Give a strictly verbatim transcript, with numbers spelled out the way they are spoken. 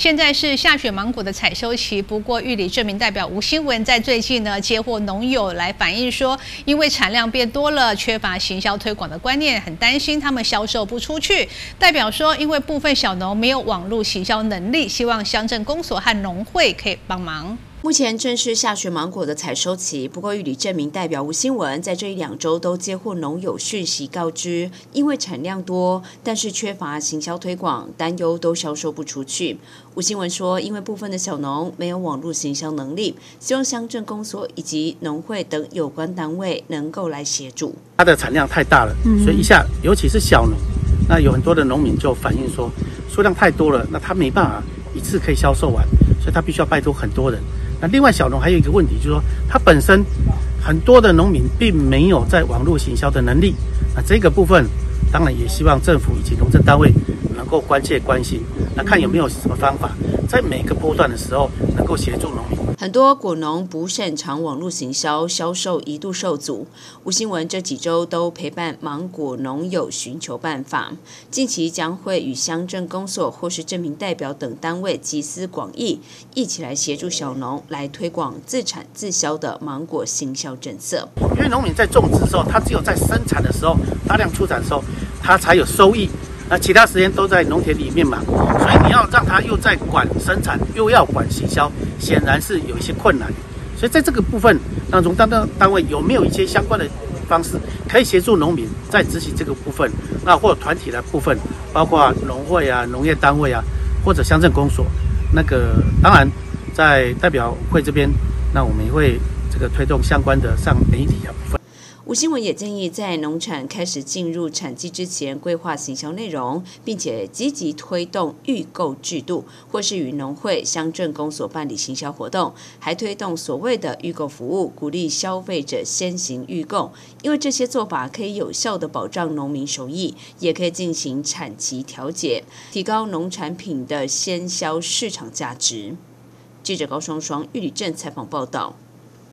现在是下雪芒果的采收期，不过玉里证明代表吴新文在最近呢接获农友来反映说，因为产量变多了，缺乏行销推广的观念，很担心他们销售不出去。代表说，因为部分小农没有网络行销能力，希望乡镇公所和农会可以帮忙。 目前正是下雪芒果的采收期，不过玉里证明代表吴新文在这一两周都接获农友讯息告知，因为产量多，但是缺乏行销推广，担忧都销售不出去。吴新文说，因为部分的小农没有网络行销能力，希望乡镇公所以及农会等有关单位能够来协助。 它的产量太大了，所以一下尤其是小农，那有很多的农民就反映说，数量太多了，那他没办法一次可以销售完，所以他必须要拜托很多人。那另外小农还有一个问题，就是说他本身很多的农民并没有在网络行销的能力，那这个部分当然也希望政府以及农政单位能够关切关心，那看有没有什么方法，在每个波段的时候能够协助农民。 很多果农不擅长网络行销，销售一度受阻。吴新文这几周都陪伴芒果农友寻求办法，近期将会与乡镇公所或是镇民代表等单位集思广益，一起来协助小农来推广自产自销的芒果行销政策。 因为农民在种植的时候，他只有在生产的时候大量出产的时候，他才有收益。那其他时间都在农田里面忙，所以你要让他又在管生产，又要管行销，显然是有一些困难。所以在这个部分，那农单单位有没有一些相关的方式，可以协助农民在执行这个部分？那或者团体的部分，包括农会啊、农业单位啊，或者乡镇公所。那个当然，在代表会这边，那我们也会这个推动相关的上媒体啊部分。 吴新文也建议，在农产开始进入产季之前，规划行销内容，并且积极推动预购制度，或是与农会、乡镇公所办理行销活动，还推动所谓的预购服务，鼓励消费者先行预购，因为这些做法可以有效的保障农民收益，也可以进行产期调节，提高农产品的先销市场价值。记者高双双玉里镇采访报道。